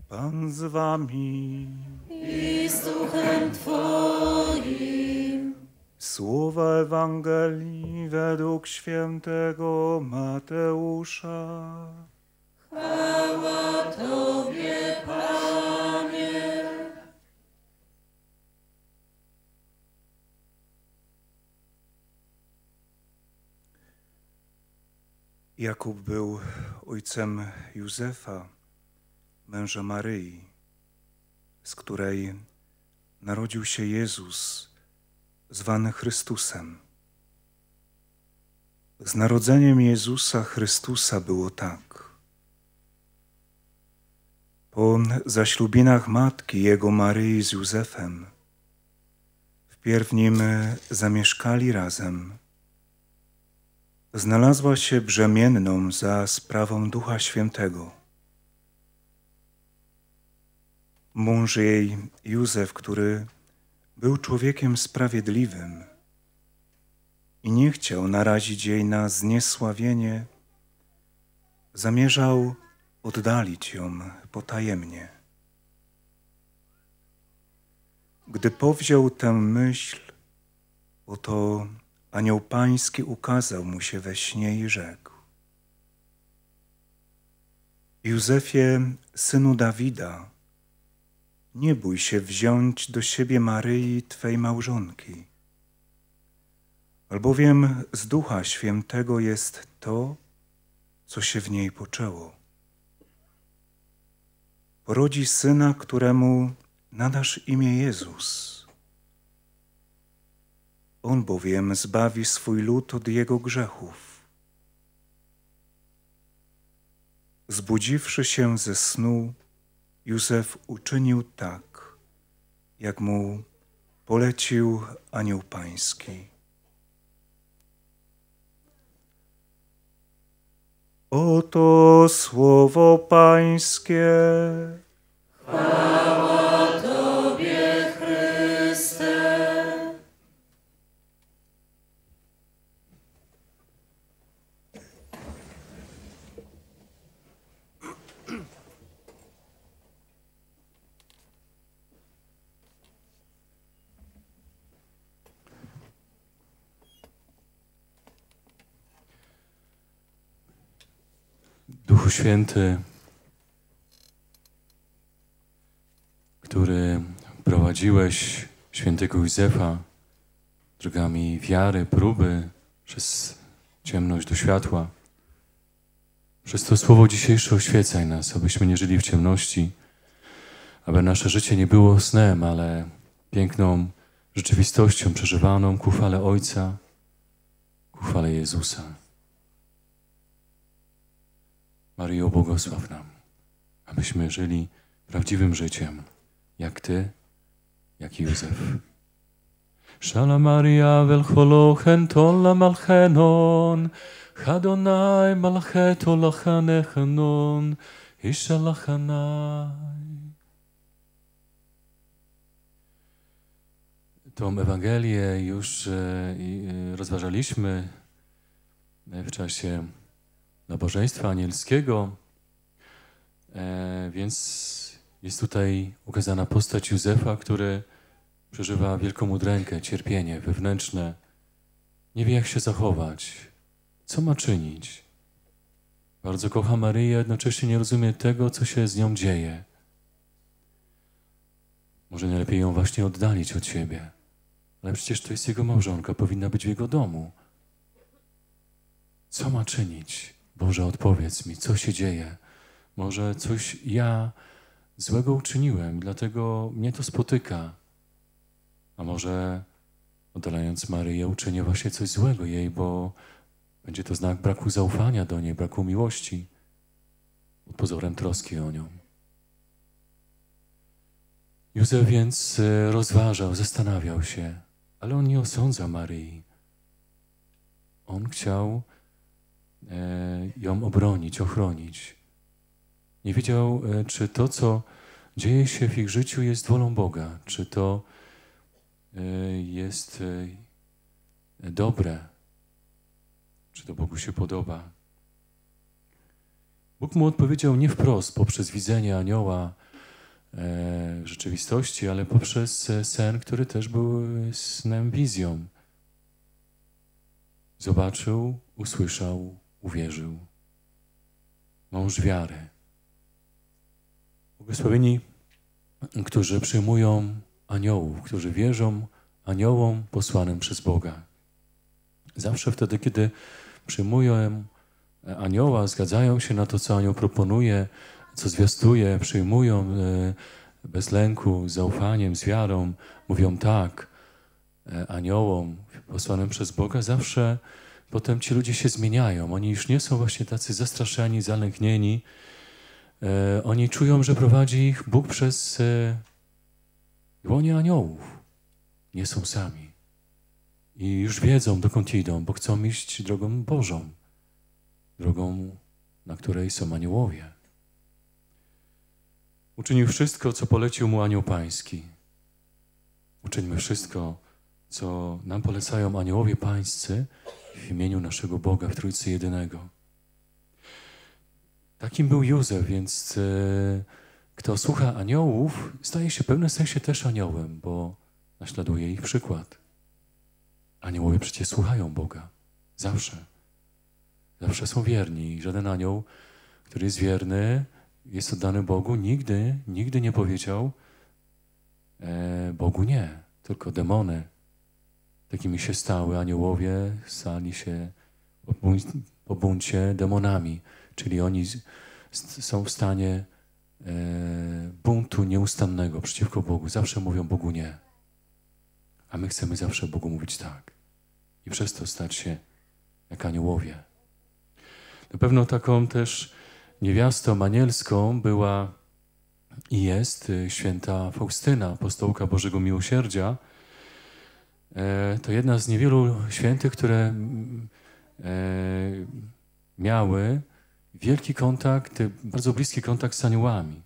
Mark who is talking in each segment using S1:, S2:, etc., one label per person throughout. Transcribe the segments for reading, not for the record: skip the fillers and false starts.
S1: Pan z wami.
S2: I z duchem Twoim.
S1: Słowa Ewangelii według świętego Mateusza.
S2: Chwała Tobie, Panie.
S1: Jakub był ojcem Józefa, męża Maryi, z której narodził się Jezus, zwany Chrystusem. Z narodzeniem Jezusa Chrystusa było tak. Po zaślubinach matki jego Maryi z Józefem, wpierw nim zamieszkali razem, znalazła się brzemienną za sprawą Ducha Świętego. Mąż jej, Józef, który był człowiekiem sprawiedliwym i nie chciał narazić jej na zniesławienie, zamierzał oddalić ją potajemnie. Gdy powziął tę myśl, oto anioł pański ukazał mu się we śnie i rzekł: Józefie, synu Dawida, nie bój się wziąć do siebie Maryi, twej małżonki, albowiem z Ducha Świętego jest to, co się w niej poczęło. Porodzi syna, któremu nadasz imię Jezus. On bowiem zbawi swój lud od jego grzechów. Zbudziwszy się ze snu, Józef uczynił tak, jak mu polecił anioł pański. Oto słowo pańskie.
S2: Chwała Tobie, Chryste.
S3: Duchu Święty, który prowadziłeś świętego Józefa drogami wiary, próby, przez ciemność do światła. Przez to słowo dzisiejsze oświecaj nas, abyśmy nie żyli w ciemności, aby nasze życie nie było snem, ale piękną rzeczywistością przeżywaną ku chwale Ojca, ku chwale Jezusa. Maryjo, błogosław nam, abyśmy żyli prawdziwym życiem, jak Ty, jak Józef. Shala Maria velcholochen tola malchenon, Hadonai malcheto lachanechanon, Ishalachanai. Tą Ewangelię już rozważaliśmy w czasie nabożeństwa anielskiego, więc jest tutaj ukazana postać Józefa, który przeżywa wielką udrękę, cierpienie wewnętrzne. Nie wie, jak się zachować, co ma czynić. Bardzo kocha Maryję, jednocześnie nie rozumie tego, co się z nią dzieje. Może najlepiej ją właśnie oddalić od siebie. Ale przecież to jest jego małżonka, powinna być w jego domu. Co ma czynić? Boże, odpowiedz mi, co się dzieje? Może coś ja złego uczyniłem, dlatego mnie to spotyka. A może oddalając Maryję uczynię właśnie coś złego jej, bo będzie to znak braku zaufania do niej, braku miłości, pod pozorem troski o nią. Józef więc rozważał, zastanawiał się, ale on nie osądza Maryi. On chciał ją obronić, ochronić. Nie wiedział, czy to, co dzieje się w ich życiu, jest wolą Boga, czy to jest dobre, czy to Bogu się podoba. Bóg mu odpowiedział nie wprost poprzez widzenie anioła, rzeczywistości, ale poprzez sen, który też był snem, wizją. Zobaczył, usłyszał, uwierzył. Mąż wiary. Błogosławieni, którzy przyjmują aniołów, którzy wierzą aniołom posłanym przez Boga. Zawsze wtedy, kiedy przyjmują anioła, zgadzają się na to, co anioł proponuje, co zwiastuje, przyjmują bez lęku, z zaufaniem, z wiarą, mówią tak aniołom posłanym przez Boga, zawsze potem ci ludzie się zmieniają. Oni już nie są właśnie tacy zastraszeni, zalęknieni. Oni czują, że prowadzi ich Bóg przez łonie aniołów. Nie są sami. I już wiedzą, dokąd idą, bo chcą iść drogą Bożą. Drogą, na której są aniołowie. Uczynił wszystko, co polecił mu anioł pański. Uczyńmy wszystko, co nam polecają aniołowie pańscy w imieniu naszego Boga w Trójcy Jedynego. Takim był Józef, więc kto słucha aniołów, staje się w pewnym sensie też aniołem, bo naśladuje ich przykład. Aniołowie przecież słuchają Boga. Zawsze. Zawsze są wierni. Żaden anioł, który jest wierny, jest oddany Bogu, nigdy nie powiedział Bogu nie. Tylko demony takimi się stały. Aniołowie stali się po buncie demonami. Czyli oni są w stanie buntu nieustannego przeciwko Bogu. Zawsze mówią Bogu nie. A my chcemy zawsze Bogu mówić tak. I przez to stać się jak aniołowie. Na pewno taką też niewiastą anielską była i jest święta Faustyna, apostołka Bożego Miłosierdzia. To jedna z niewielu świętych, które miały wielki kontakt, bardzo bliski kontakt z aniołami.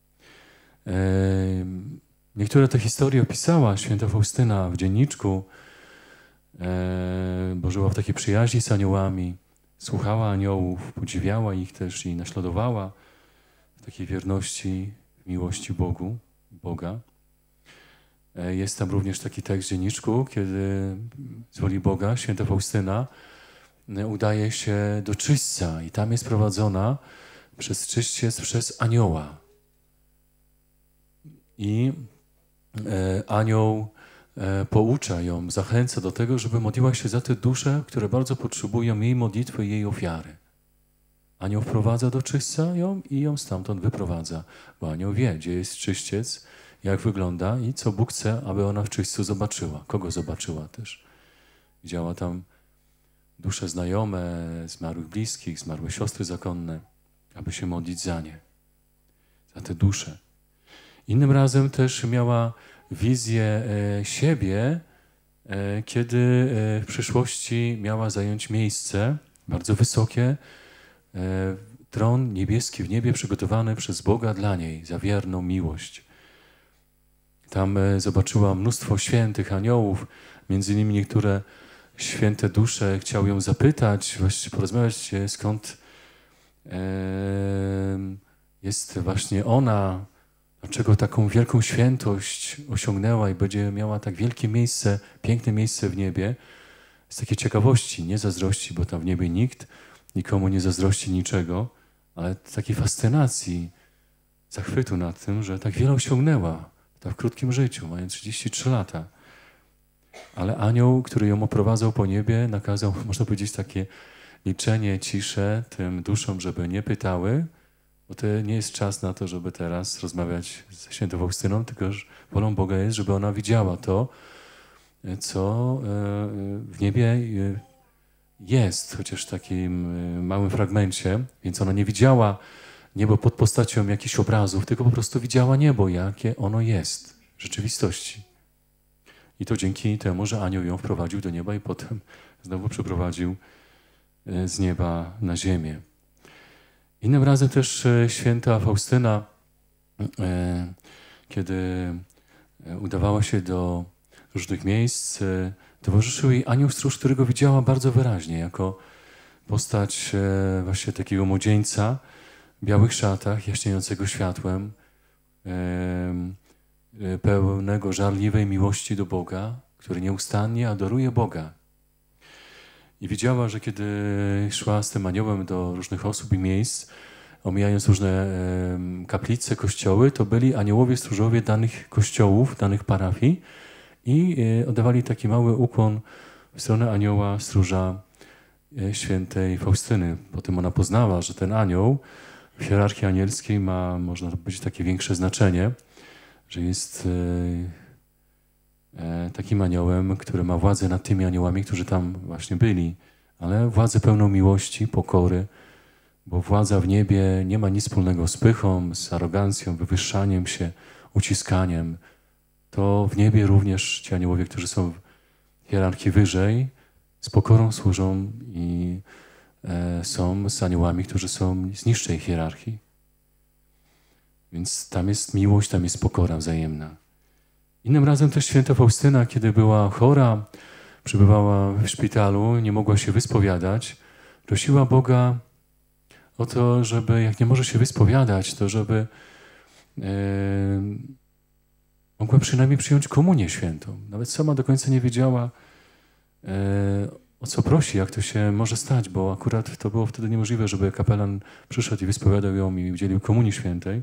S3: Niektóre te historie opisała święta Faustyna w dzienniczku, bo żyła w takiej przyjaźni z aniołami, słuchała aniołów, podziwiała ich też i naśladowała w takiej wierności, w miłości Boga. Jest tam również taki tekst w dzienniczku, kiedy z woli Boga święta Faustyna udaje się do czyśćca i tam jest prowadzona przez czyściec, przez anioła. I anioł poucza ją, zachęca do tego, żeby modliła się za te dusze, które bardzo potrzebują jej modlitwy i jej ofiary. Anioł wprowadza do czyśćca ją i ją stamtąd wyprowadza, bo anioł wie, gdzie jest czyściec, jak wygląda i co Bóg chce, aby ona w czyśćcu zobaczyła. Kogo zobaczyła też. Widziała tam dusze znajome, zmarłych bliskich, zmarłe siostry zakonne, aby się modlić za nie, za te dusze. Innym razem też miała wizję siebie, kiedy w przyszłości miała zająć miejsce bardzo wysokie, tron niebieski w niebie przygotowany przez Boga dla niej, za wierną miłość. Tam zobaczyła mnóstwo świętych aniołów, między innymi niektóre święte dusze chciały ją zapytać, właściwie porozmawiać, skąd jest właśnie ona, dlaczego taką wielką świętość osiągnęła i będzie miała tak wielkie miejsce, piękne miejsce w niebie. Z takiej ciekawości, nie zazdrości, bo tam w niebie nikt nikomu nie zazdrości niczego, ale takiej fascynacji, zachwytu nad tym, że tak wiele osiągnęła w krótkim życiu, mając 33 lata. Ale anioł, który ją oprowadzał po niebie, nakazał, można powiedzieć, takie milczenie, ciszę tym duszom, żeby nie pytały, bo to nie jest czas na to, żeby teraz rozmawiać ze świętą Faustyną, tylko że wolą Boga jest, żeby ona widziała to, co w niebie jest, chociaż w takim małym fragmencie, więc ona nie widziała niebo pod postacią jakichś obrazów, tylko po prostu widziała niebo, jakie ono jest w rzeczywistości. I to dzięki temu, że anioł ją wprowadził do nieba i potem znowu przyprowadził z nieba na ziemię. Innym razem też święta Faustyna, kiedy udawała się do różnych miejsc, towarzyszył jej anioł stróż, którego widziała bardzo wyraźnie, jako postać właśnie takiego młodzieńca w białych szatach, jaśniejącego światłem, pełnego żarliwej miłości do Boga, który nieustannie adoruje Boga. I widziała, że kiedy szła z tym aniołem do różnych osób i miejsc, omijając różne kaplice, kościoły, to byli aniołowie stróżowie danych kościołów, danych parafii i oddawali taki mały ukłon w stronę anioła stróża świętej Faustyny. Potem ona poznała, że ten anioł w hierarchii anielskiej ma, można powiedzieć, takie większe znaczenie, że jest takim aniołem, który ma władzę nad tymi aniołami, którzy tam właśnie byli, ale władzę pełną miłości, pokory, bo władza w niebie nie ma nic wspólnego z pychą, z arogancją, wywyższaniem się, uciskaniem. To w niebie również ci aniołowie, którzy są w hierarchii wyżej, z pokorą służą i są z aniołami, którzy są z niższej hierarchii. Więc tam jest miłość, tam jest pokora wzajemna. Innym razem też święta Faustyna, kiedy była chora, przebywała w szpitalu, nie mogła się wyspowiadać, prosiła Boga o to, żeby, jak nie może się wyspowiadać, to żeby mogła przynajmniej przyjąć komunię świętą. Nawet sama do końca nie wiedziała, o co prosi, jak to się może stać, bo akurat to było wtedy niemożliwe, żeby kapelan przyszedł i wyspowiadał ją i udzielił komunii świętej.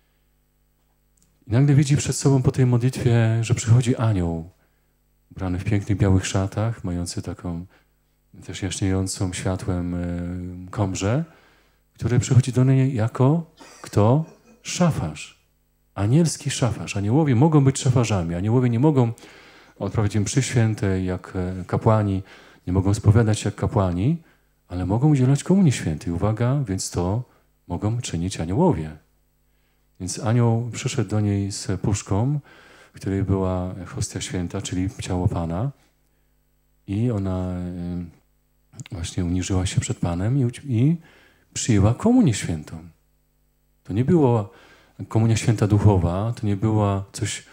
S3: I nagle widzi przed sobą po tej modlitwie, że przychodzi anioł, ubrany w pięknych białych szatach, mający taką też jaśniejącą światłem komrze, który przychodzi do niej jako kto? Szafarz. Anielski szafarz. Aniołowie mogą być szafarzami. Aniołowie nie mogą odprawiać im mszy świętej jak kapłani, nie mogą spowiadać jak kapłani, ale mogą udzielać komunii świętej. Uwaga, więc to mogą czynić aniołowie. Więc anioł przyszedł do niej z puszką, w której była hostia święta, czyli ciało Pana, i ona właśnie uniżyła się przed Panem i przyjęła komunię świętą. To nie była komunia święta duchowa, to nie była coś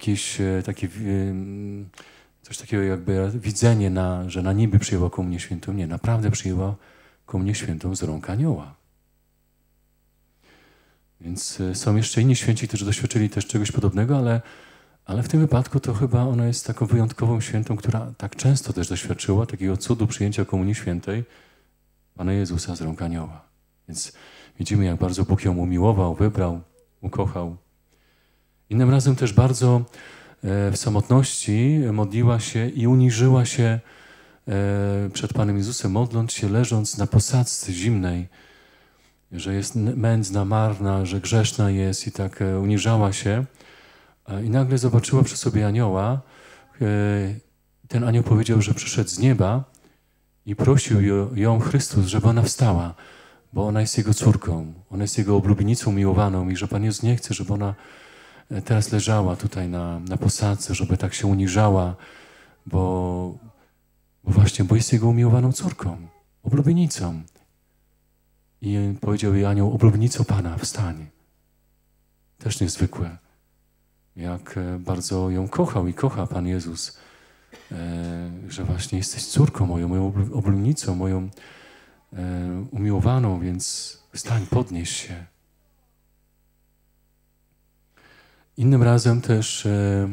S3: takiego jakby widzenie, że na niby przyjęła komunię świętą. Nie, naprawdę przyjęła komunię świętą z rąk anioła. Więc są jeszcze inni święci, którzy doświadczyli też czegoś podobnego, ale w tym wypadku to chyba ona jest taką wyjątkową świętą, która tak często też doświadczyła takiego cudu przyjęcia komunii świętej Pana Jezusa z rąk anioła. Więc widzimy, jak bardzo Bóg ją umiłował, wybrał, ukochał. Innym razem też bardzo w samotności modliła się i uniżyła się przed Panem Jezusem, modląc się, leżąc na posadzce zimnej, że jest mędzna, marna, że grzeszna jest i tak uniżała się. I nagle zobaczyła przy sobie anioła. Ten anioł powiedział, że przyszedł z nieba i prosił ją Chrystus, żeby ona wstała, bo ona jest Jego córką, ona jest Jego oblubienicą miłowaną i że Pan Jezus nie chce, żeby ona teraz leżała tutaj na posadzce, żeby tak się uniżała, bo jest Jego umiłowaną córką, oblubienicą. I powiedział jej anioł, oblubienico Pana, wstań. Też niezwykłe. Jak bardzo ją kochał i kocha Pan Jezus, że właśnie jesteś córką moją oblubienicą, moją umiłowaną, więc wstań, podnieś się. Innym razem też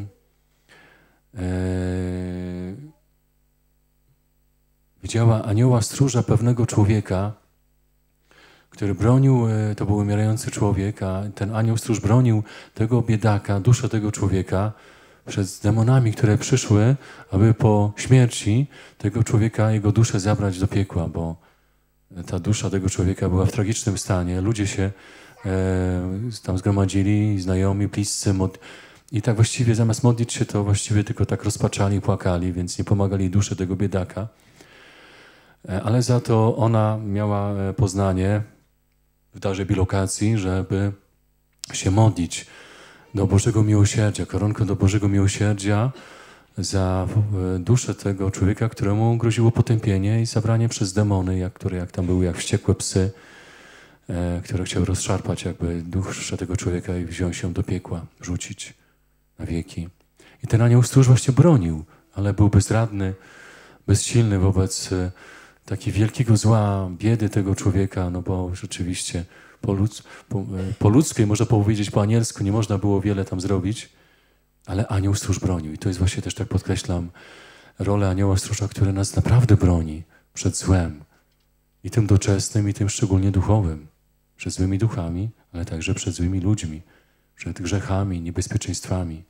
S3: widziała anioła stróża pewnego człowieka, który bronił, to był umierający człowiek, a ten anioł stróż bronił tego biedaka, duszę tego człowieka przed demonami, które przyszły, aby po śmierci tego człowieka, jego duszę zabrać do piekła, bo ta dusza tego człowieka była w tragicznym stanie. Ludzie się tam zgromadzili, znajomi, bliscy, i tak właściwie zamiast modlić się, to właściwie tylko tak rozpaczali, płakali, więc nie pomagali duszy tego biedaka. Ale za to ona miała poznanie w darze bilokacji, żeby się modlić do Bożego Miłosierdzia, koronkę do Bożego Miłosierdzia za duszę tego człowieka, któremu groziło potępienie i zabranie przez demony, które jak tam były jak wściekłe psy, które chciały rozszarpać jakby duszę tego człowieka i wziąć się do piekła, rzucić na wieki. I ten anioł stróż właśnie bronił, ale był bezradny, bezsilny wobec takiego wielkiego zła, biedy tego człowieka, no bo rzeczywiście po ludzkiej, można powiedzieć po anielsku, nie można było wiele tam zrobić, ale anioł stróż bronił. I to jest właśnie też, tak podkreślam, rolę anioła stróża, który nas naprawdę broni przed złem. I tym doczesnym, i tym szczególnie duchowym. Przed złymi duchami, ale także przed złymi ludźmi. Przed grzechami, niebezpieczeństwami.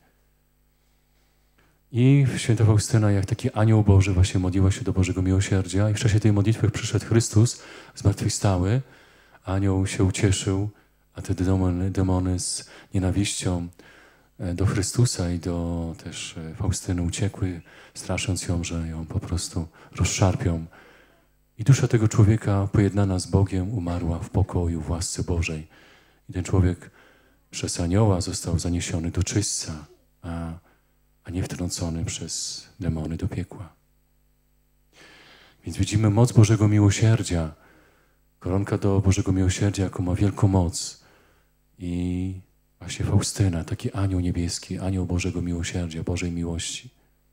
S3: I święta Faustyna, jak taki anioł Boży, właśnie modliła się do Bożego Miłosierdzia i w czasie tej modlitwy przyszedł Chrystus, zmartwychwstały. Anioł się ucieszył, a te demony z nienawiścią do Chrystusa i do też Faustyny uciekły, strasząc ją, że ją po prostu rozszarpią. I dusza tego człowieka pojednana z Bogiem umarła w pokoju, w łasce Bożej. I ten człowiek przez anioła został zaniesiony do czyśćca, a nie wtrącony przez demony do piekła. Więc widzimy moc Bożego Miłosierdzia. Koronka do Bożego Miłosierdzia, jaką ma wielką moc. I właśnie Faustyna, taki anioł niebieski, anioł Bożego Miłosierdzia, Bożej miłości.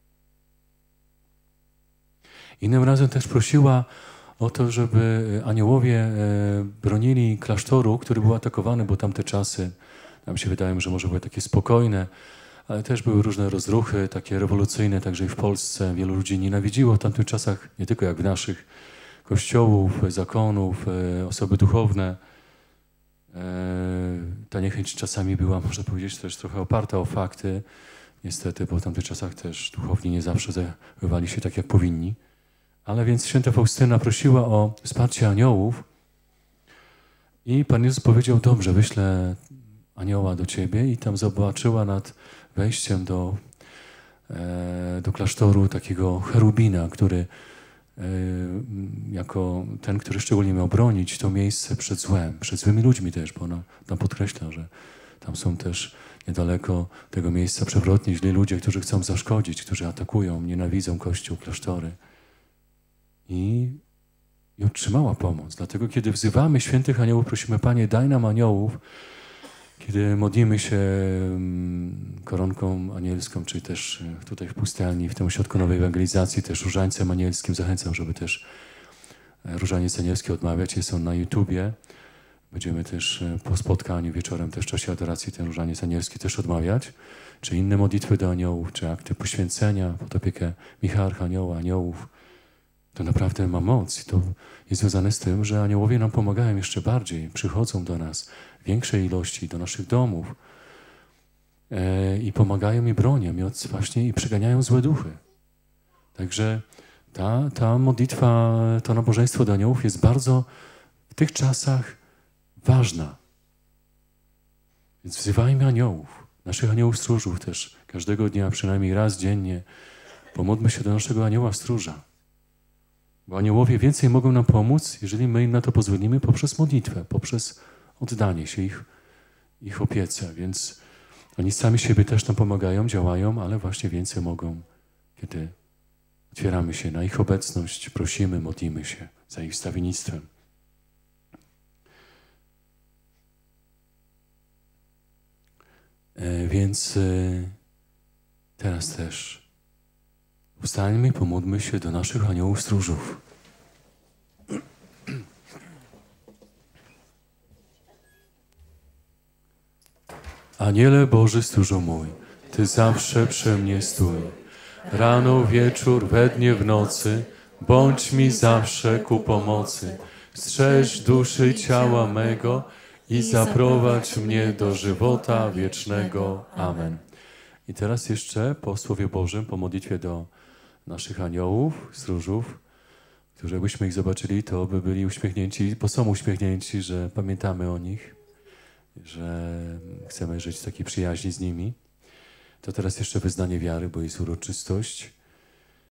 S3: Innym razem też prosiła o to, żeby aniołowie bronili klasztoru, który był atakowany, bo tamte czasy, nam się wydaje, że może były takie spokojne, ale też były różne rozruchy, takie rewolucyjne, także i w Polsce. Wielu ludzi nienawidziło w tamtych czasach, nie tylko jak w naszych, kościołów, zakonów, osoby duchowne. Ta niechęć czasami była, można powiedzieć, też trochę oparta o fakty. Niestety, bo w tamtych czasach też duchowni nie zawsze zachowywali się tak, jak powinni. Ale więc święta Faustyna prosiła o wsparcie aniołów i Pan Jezus powiedział, dobrze, wyślę anioła do ciebie i tam zobaczyła nad wejściem do klasztoru takiego cherubina, który jako ten, który szczególnie miał bronić to miejsce przed złem, przed złymi ludźmi też, bo ona tam podkreśla, że tam są też niedaleko tego miejsca przewrotni źli ludzie, którzy chcą zaszkodzić, którzy atakują, nienawidzą Kościół, klasztory. I otrzymała pomoc. Dlatego, kiedy wzywamy świętych aniołów, prosimy, Panie, daj nam aniołów, kiedy modlimy się koronką anielską, czy też tutaj w pustelni, w tym ośrodku nowej ewangelizacji, też różańcem anielskim, zachęcam, żeby też różaniec anielski odmawiać. Jest on na YouTubie. Będziemy też po spotkaniu wieczorem, też w czasie adoracji ten różaniec anielski też odmawiać. Czy inne modlitwy do aniołów, czy akty poświęcenia pod opiekę Michała Archanioła, aniołów. To naprawdę ma moc i to jest związane z tym, że aniołowie nam pomagają jeszcze bardziej, przychodzą do nas w większej ilości, do naszych domów i pomagają i bronią i przeganiają złe duchy. Także ta modlitwa, to nabożeństwo do aniołów jest bardzo w tych czasach ważna. Więc wzywajmy aniołów, naszych aniołów stróżów też, każdego dnia, przynajmniej raz dziennie. Pomódlmy się do naszego anioła stróża. Bo aniołowie więcej mogą nam pomóc, jeżeli my im na to pozwolimy poprzez modlitwę, poprzez oddanie się ich opiece. Więc oni sami siebie też nam pomagają, działają, ale właśnie więcej mogą, kiedy otwieramy się na ich obecność, prosimy, modlimy się za ich wstawiennictwem. Więc teraz też wstańmy i pomódlmy się do naszych aniołów stróżów. Aniele Boży stróżu mój, Ty zawsze przy mnie stój. Rano, wieczór, we dnie, w nocy, bądź mi zawsze ku pomocy. Strzeż duszy ciała mego i zaprowadź mnie do żywota wiecznego. Amen. I teraz jeszcze po Słowie Bożym, po modlitwie do naszych aniołów, stróżów, którzy jakbyśmy ich zobaczyli, to by byli uśmiechnięci, bo są uśmiechnięci, że pamiętamy o nich, że chcemy żyć w takiej przyjaźni z nimi. To teraz jeszcze wyznanie wiary, bo jest uroczystość.